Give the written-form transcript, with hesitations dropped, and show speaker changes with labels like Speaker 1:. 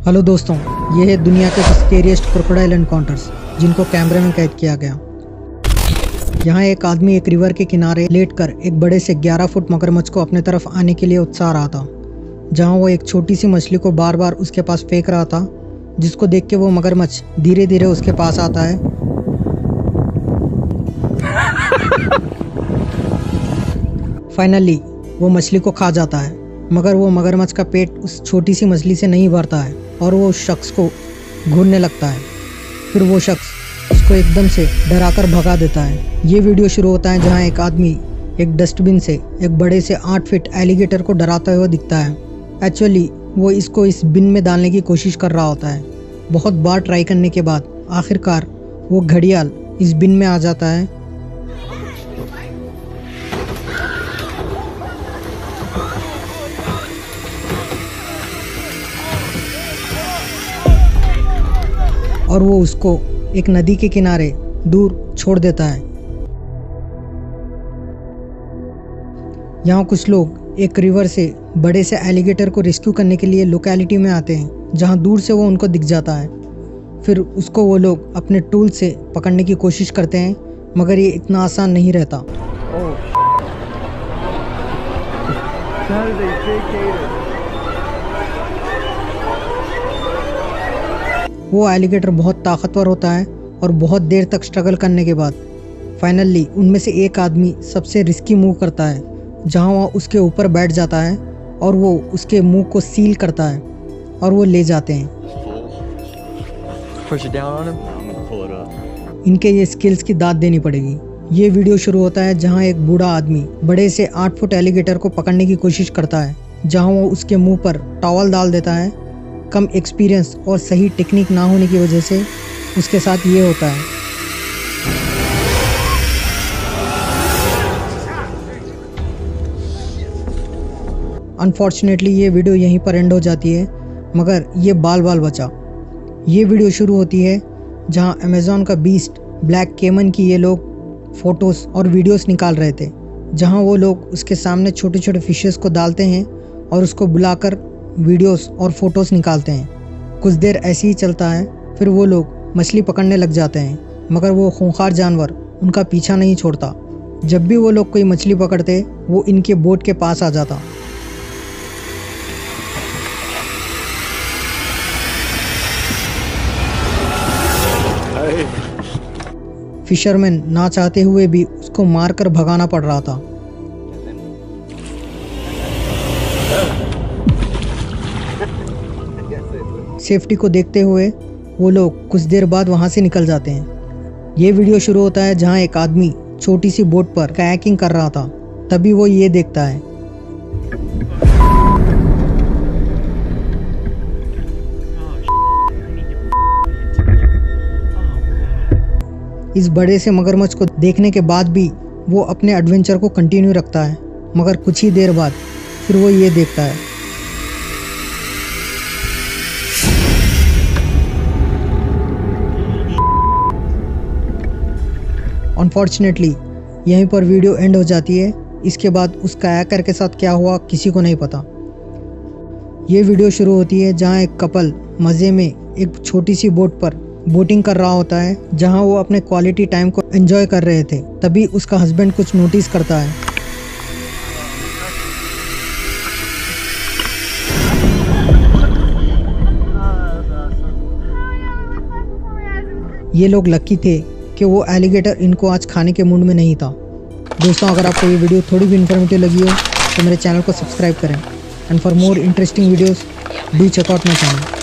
Speaker 1: Hello दोस्तों, ये है दुनिया के स्केरिएस्ट क्रोकोडाइल एनकाउंटर्स जिनको कैमरे में कैद किया गया। यहाँ एक आदमी एक रिवर के किनारे लेटकर एक बड़े से 11 फुट मगरमच्छ को अपने तरफ आने के लिए उत्साह रहा था। जहाँ वो एक छोटी सी मछली को बार बार उसके पास फेंक रहा था, जिसको देख के वो मगरमच्छ धीरे धीरे उसके पास आता है। फाइनली वो मछली को खा जाता है, मगर वो मगरमच्छ का पेट उस छोटी सी मछली से नहीं भरता है और वो उस शख्स को घूरने लगता है। फिर वो शख्स उसको एकदम से डराकर भगा देता है। ये वीडियो शुरू होता है जहाँ एक आदमी एक डस्टबिन से एक बड़े से 8 फीट एलिगेटर को डराता हुआ दिखता है। एक्चुअली वो इसको इस बिन में डालने की कोशिश कर रहा होता है। बहुत बार ट्राई करने के बाद आखिरकार वो घड़ियाल इस बिन में आ जाता है। और वो उसको एक नदी के किनारे दूर छोड़ देता है। यहाँ कुछ लोग एक रिवर से बड़े से एलिगेटर को रेस्क्यू करने के लिए लोकेलिटी में आते हैं, जहाँ दूर से वो उनको दिख जाता है। फिर उसको वो लोग अपने टूल से पकड़ने की कोशिश करते हैं, मगर ये इतना आसान नहीं रहता। वो एलिगेटर बहुत ताकतवर होता है और बहुत देर तक स्ट्रगल करने के बाद फाइनली उनमें से एक आदमी सबसे रिस्की मूव करता है, जहां वह उसके ऊपर बैठ जाता है और वो उसके मुंह को सील करता है और वो ले जाते हैं। इनके ये स्किल्स की दाद देनी पड़ेगी। ये वीडियो शुरू होता है जहां एक बूढ़ा आदमी बड़े से 8 फुट एलिगेटर को पकड़ने की कोशिश करता है, जहां वो उसके मुंह पर टॉवल डाल देता है। कम एक्सपीरियंस और सही टेक्निक ना होने की वजह से उसके साथ ये होता है। अनफॉर्चुनेटली ये वीडियो यहीं पर एंड हो जाती है, मगर ये बाल बचा। ये वीडियो शुरू होती है जहां अमेज़न का बीस्ट ब्लैक केमन की ये लोग फ़ोटोज़ और वीडियोस निकाल रहे थे, जहां वो लोग उसके सामने छोटे छोटे फिशेस को डालते हैं और उसको बुलाकर वीडियोस और फोटोज़ निकालते हैं। कुछ देर ऐसे ही चलता है, फिर वो लोग मछली पकड़ने लग जाते हैं, मगर वो खूंखार जानवर उनका पीछा नहीं छोड़ता। जब भी वो लोग कोई मछली पकड़ते, वो इनके बोट के पास आ जाता। फिशरमैन ना चाहते हुए भी उसको मारकर भगाना पड़ रहा था। सेफ्टी को देखते हुए वो लोग कुछ देर बाद वहां से निकल जाते हैं। ये वीडियो शुरू होता है जहां एक आदमी छोटी सी बोट पर कायाकिंग कर रहा था। तभी वो ये देखता है। इस बड़े से मगरमच्छ को देखने के बाद भी वो अपने एडवेंचर को कंटिन्यू रखता है, मगर कुछ ही देर बाद फिर वो ये देखता है। अनफॉर्चुनेटली यहीं पर वीडियो एंड हो जाती है। इसके बाद उस कायाकर के साथ क्या हुआ किसी को नहीं पता। ये वीडियो शुरू होती है जहां एक कपल मज़े में एक छोटी सी बोट पर बोटिंग कर रहा होता है, जहां वो अपने क्वालिटी टाइम को एंजॉय कर रहे थे। तभी उसका हस्बैंड कुछ नोटिस करता है। ये लोग लकी थे कि वो एलिगेटर इनको आज खाने के मूड में नहीं था। दोस्तों, अगर आपको ये वीडियो थोड़ी भी इन्फॉर्मेटिव लगी हो तो मेरे चैनल को सब्सक्राइब करें। And for more interesting videos do check out my channel.